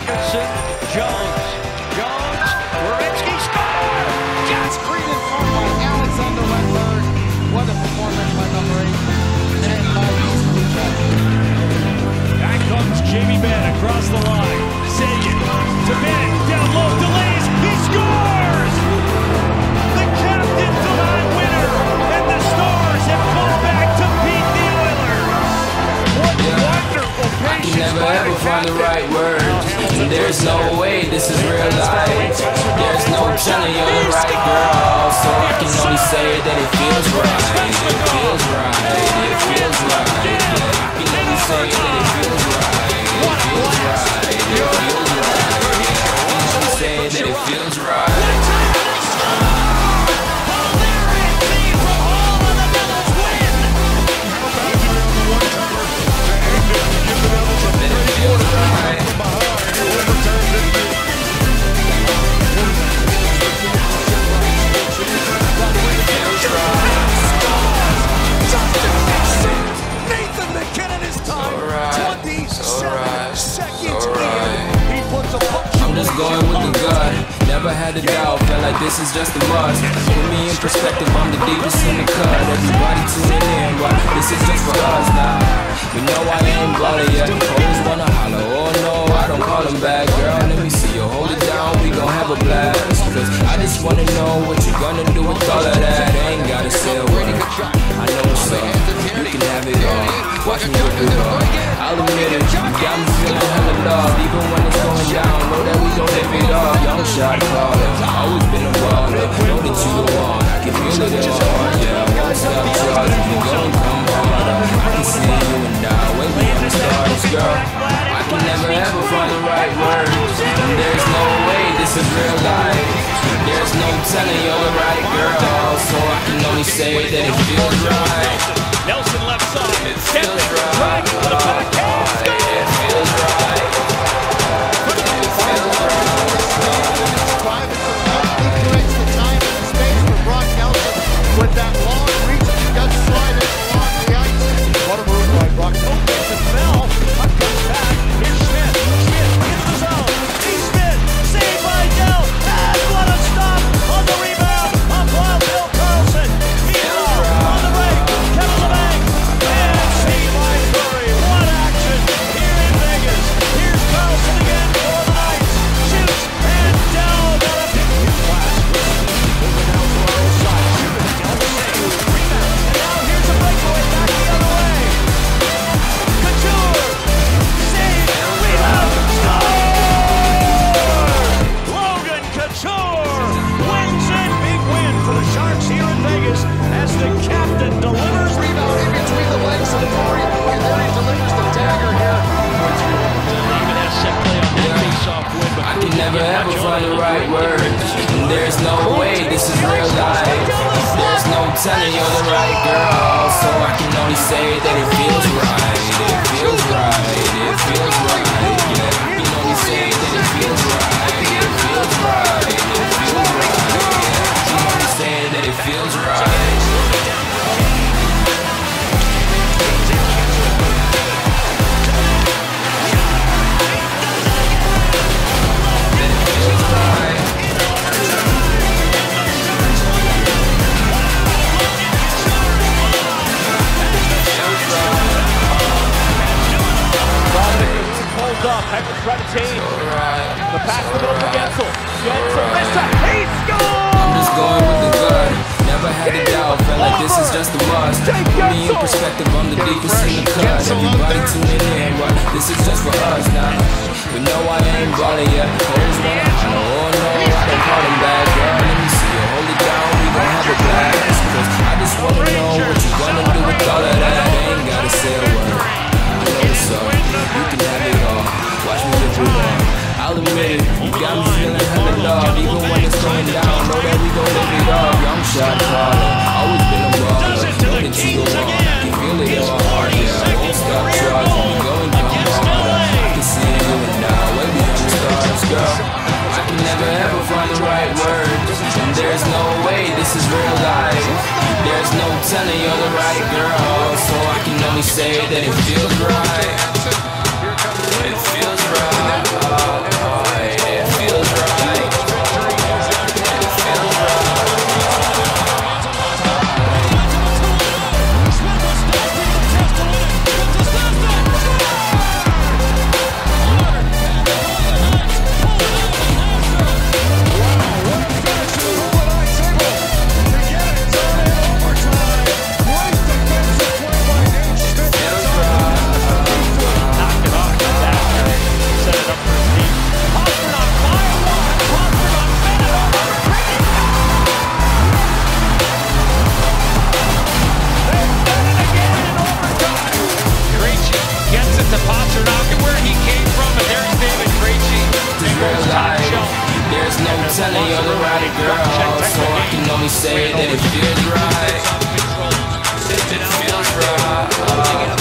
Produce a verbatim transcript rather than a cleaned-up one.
Dickerson, Jones, Jones, Werenski score! Just screen in front by Alexander Wendler. What a performance by number eight. And by East Luchek. Back comes Jamie Benn across the line. Seguin to Benn, down low, delays, he scores! The captain denied winner, and the Stars have come back to beat the Oilers. What yeah. wonderful patience. I can never ever find the right words. There's no way this is real life. There's no telling you're the right girl, so I can only say that it feels right. It feels right. It feels right. Yeah, I can only say that it feels right. It feels right. It feels right. Yeah, I can only say that it feels right. Going with the gut, never had a doubt, felt like this is just a must. Put me in perspective, I'm the deepest in the cut. Everybody tuning in, but this is just for us now. You know I ain't bought it yet. Always wanna holler, oh no, I don't call them back. Girl, let me see you hold it down, we gon' have a blast. Cause I just wanna know what you gonna do with all of that. Ain't gotta say a word, I know what's up. You can have it all, watch me do it all. I'll admit it, you got me feeling hella love. Even when it's going down, know that we gon' live it up. Young shot caller, always been a baller. Know that you the one, I can feel it in my heart. Yeah, I won't stop charging, we gon' come harder. I can see you and I, when we on the stars, girl. I can never ever find the right words. There's no way this is real life. There's no telling you're the right girl, so I can only say that it feels right. Nelson left side, it feels right. Oh, oh, it feels right. It feels right. Drive it to the left, he corrects the time and the space for Brock Nelson with that long reach. He does slide it along the ice. What a move by Brock Nelson. The bell, puck comes back. Here's Schmidt. Schmidt into the zone. He's Schmidt, saved by Dell. And what a stop on the rebound of Wild Bill Carlson. He's off on the break. Kevin LeBanc. And saved by Curry. What action here in Vegas. Here's Carlson again for the Knights. Shoots and Dell got a big class. Moving down to our own side. Shooting. Dell save. Rebound. And now here's a breakaway back the other way. Couture. Save. Rebound. Score! Logan Couture wins it. Big win for the Sharks here in Vegas as the captain delivers. Rebound in between the legs of Corey, and then he delivers the dagger here. Even has set play on that face-off win, but I can never ever find the right words. There's no way this is real life. There's no telling you're the right girl, so I can only say that it feels right. It feels right. It feels right. Yeah, I can only say that it feels right. It feels right. It feels right. Yeah, I can only say that it feels right. Up, Hector Trevatine. The pass to the middle for Gensel. Gensel, this time, he scores! I'm just going with the gut. Never had a doubt, felt like this is just a must. Put me in perspective, I'm the deepest in the cut. Everybody tuning in, but this is just for us now. But no, I ain't bought it yet. Always wanna holler, oh no, I don't call them back. Girl, let me see you hold it down, we gon' have a blast. Cause I just wanna know what you gonna do with all of that. Ain't gotta say a word, I know what's up. You can have it all, watch me live it on. I'll admit it, you got me feeling hella love. Even when it's going down, know that we gon' live it up. Young shot caller, always been a baller. Know that you go on, I can feel it in my heart. Yeah, I won't stop charging, we going come harder. I can see you and now, when we on the stars, girl. I can never ever find the right words, and there's no way this is real life. There's no telling you're the right girl, so I can only say that it feels right. It feels right. telling you're the right girl, so I can only say that it feels right. It feels right.